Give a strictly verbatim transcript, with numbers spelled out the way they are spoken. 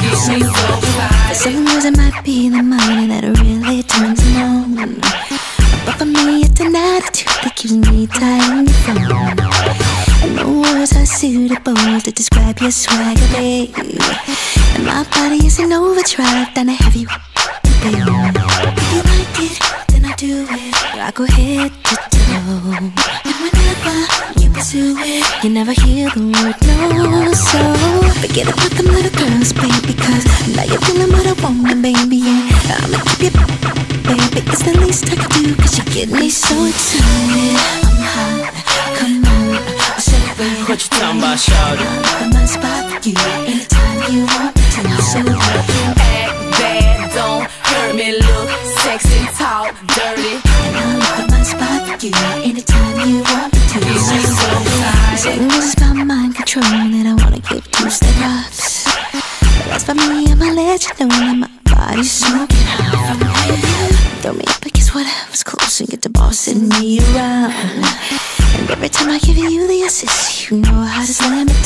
Gives me so fire. For some reason it might be the money that really turns me on. But for me it's an attitude that keeps me tight on the phone. And no words are suitable to describe your swagger, babe. And my body is an overdrive than a heavy babe. If you like it, then I do it. I go head to toe. And whenever you pursue it, you never hear the word no. So forget about them little girls, baby, cause now you're feeling what I want, baby. Yeah, I'ma keep you, baby. It's the least I can do, cause you get me so excited. I'm hot, come on, I'll say it right. What you talking about, shawty? I'm my spot for you, anytime you want me to. So act bad, don't hurt me, look sexy, talk dirty. and I'll look at my spot for you, anytime you want me to. Gives me so As fire. long as it's about mind control, then I wanna give you step ups. But as for me, I'ma let you know that my body's smoking hot. Throw me up against whatever's close and get the bossing me around. And every time I give you the assist, you know how to slam it